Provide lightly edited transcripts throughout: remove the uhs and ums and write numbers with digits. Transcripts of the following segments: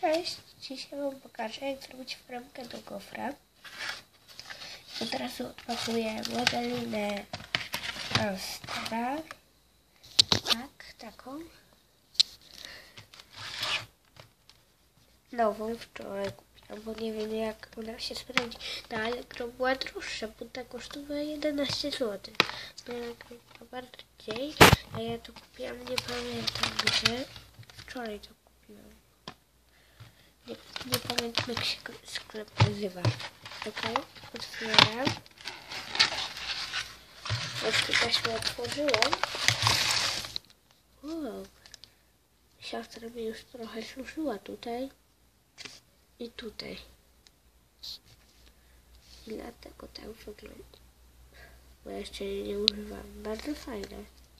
Cześć! Dzisiaj wam pokażę, jak zrobić foremkę do gofra. Od razu odpakuję modelinę Astra. Tak, taką. Nową wczoraj kupiłam, bo nie wiem jak ona się sprawdzi. Na Allegro była droższa, bo ta kosztowała 11 zł. Na Allegro była bardziej, a ja to kupiłam, nie pamiętam gdzie. Wczoraj to kupiłam. Nie pamiętam jak się sklep nazywa. Ok, otwieram. Już tu taśmę otworzyłam. Wow. Siostra mi już trochę suszyła tutaj i tutaj. I dlatego tak wygląda. Bo jeszcze jej nie używam. Bardzo fajne.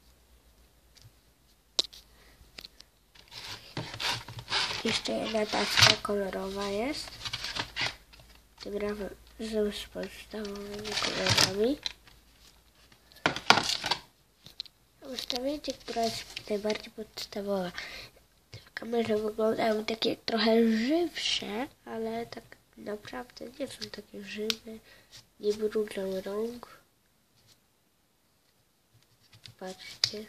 Jeszcze jedna taska kolorowa jest. Tym razem z podstawowymi kolorami. Ustawienie, która jest najbardziej podstawowa. Te w kamerze wyglądają takie trochę żywsze, ale tak naprawdę nie są takie żywe. Nie brudzą rąk. Patrzcie.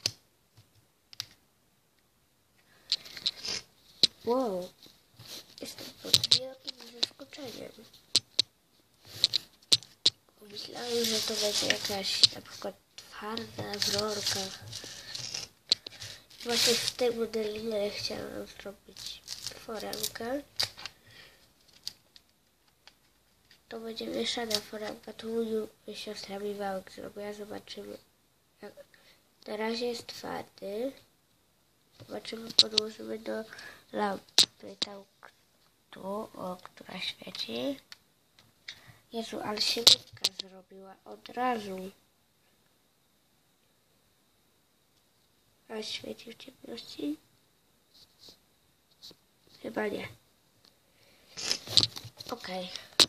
Wow. Jestem pod wielkim zaskoczeniem. Myślałem, że to będzie jakaś na przykład twarda w rurkach. Właśnie w tej modelinie chciałam zrobić foremkę. To będzie mieszana foremka. Tu siostra mi wałek zrobiła. Zobaczymy. Na razie jest twardy. Zobaczymy, podłożymy do lampy. Która świeci. Jezu, ale się łydka zrobiła od razu. A świeci w ciemności? Chyba nie. Okej.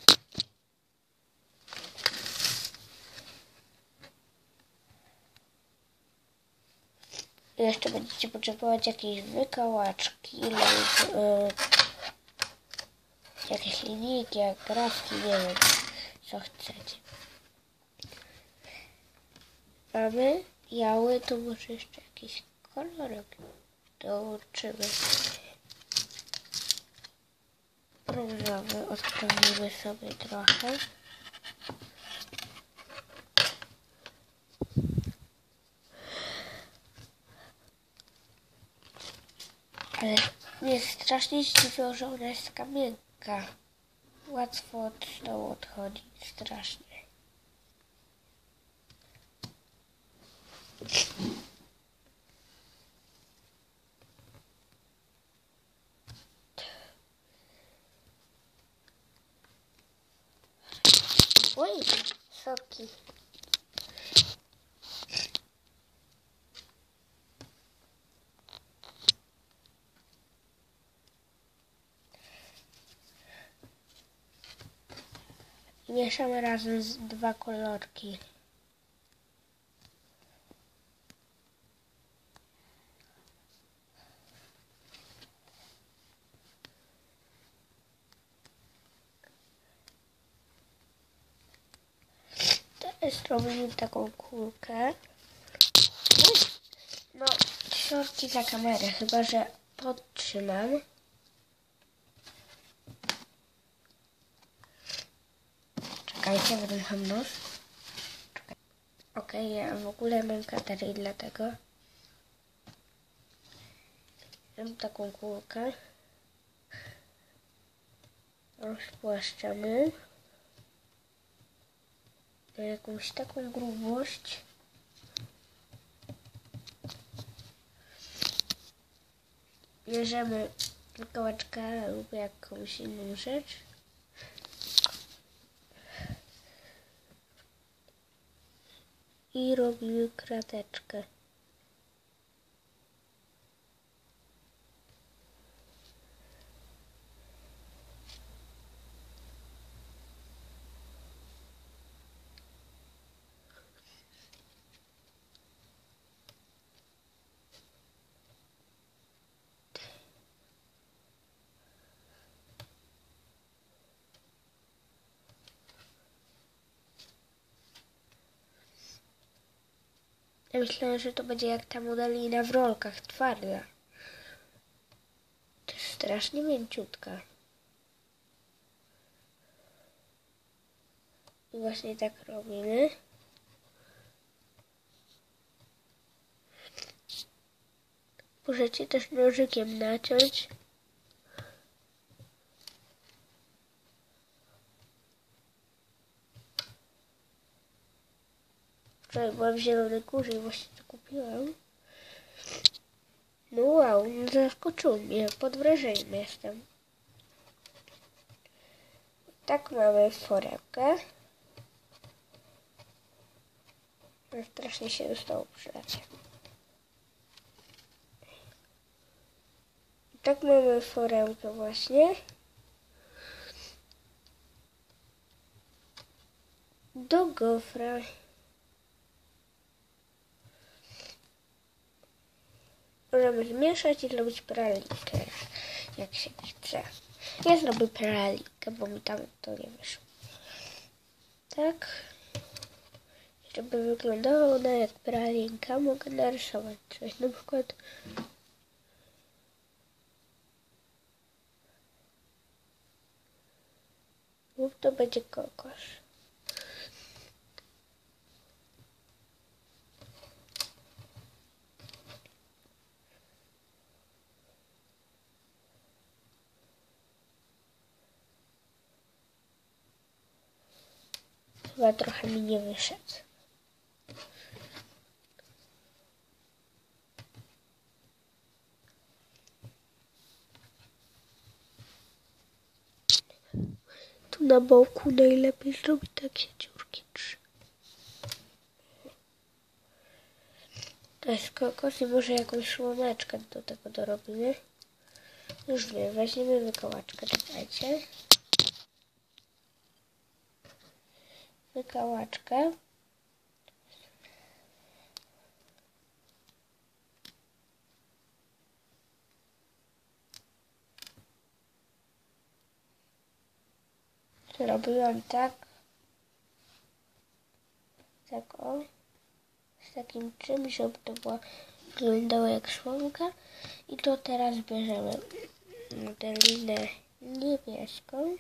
Jeszcze będziecie potrzebować jakiejś wykałaczki lub jakieś linijki, agrafki, nie wiem, co chcecie. Mamy biały, to może jeszcze jakiś kolorek dołączymy. Różowy odprawimy sobie trochę. Ale mnie strasznie zdziwiło, że ona jest kamienka. Łatwo od stołu odchodzi, strasznie. Oj, soki. Mieszamy razem z dwa kolorki. Teraz robimy taką kulkę. No, środki za kamerę, chyba że podtrzymam. Czekajcie, wydecham nos. Okej, ja w ogóle mam katarę i dlatego mam taką kulkę. Rozpłaszczamy na jakąś taką grubość. Bierzemy wykałaczkę lub jakąś inną rzecz. I robimy krateczkę. Ja myślałem, że to będzie jak ta modelina w rolkach, twarda. To jest strasznie mięciutka. I właśnie tak robimy. Możecie też nożykiem naciąć. Wczoraj byłam w Zielonej Górze i właśnie to kupiłam. No wow, no zaskoczył mnie, pod wrażeniem jestem. Tak mamy foremkę. Strasznie się dostało przydać. Tak mamy foremkę właśnie. Do gofra. Możemy zmieszać i zrobić pralinkę, jak się chce. Ja zrobię pralinkę, bo mi tam to nie wyszło. Tak. Żeby wyglądała ona jak pralinka, mogę narysować coś. Na przykład lub to będzie kokos. Chyba trochę mi nie wyszedł. Tu na boku najlepiej zrobić takie dziurki 3. To jest kokos i może jakąś słomeczkę do tego dorobimy. Już wiem, weźmiemy wykałaczkę, czekajcie. Wykałaczkę. Zrobiłam tak. Tak o. Z takim czymś, żeby to wyglądało jak słomka. I to teraz bierzemy modelinę niebieską.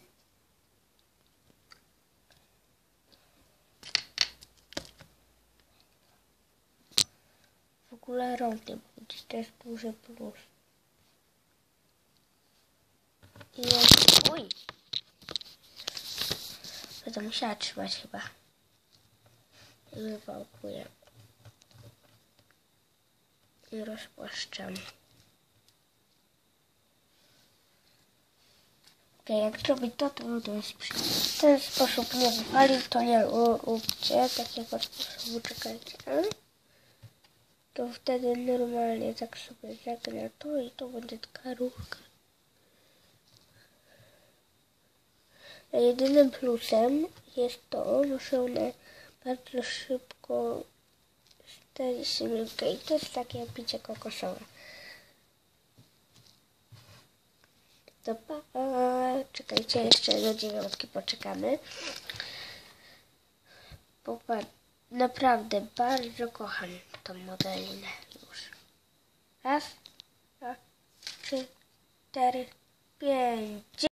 W ogóle rąk nie będzie, to jest duży plus. I jest... Oj! Będę musiała trzymać chyba. I wywałkuję. I rozpłaszczam. Okay, jak zrobić to jest w ten sposób nie wypali, to nie róbcie takiego sposobu, czekajcie. To wtedy normalnie tak sobie zagra to i to będzie taka rurka. A jedynym plusem jest to, że ona bardzo szybko staje się miękka i to jest takie picie kokosowe. To czekajcie, jeszcze do 9 poczekamy. Bo naprawdę bardzo kocham tą modelinę już. Raz, dwa, 3, 4, 5.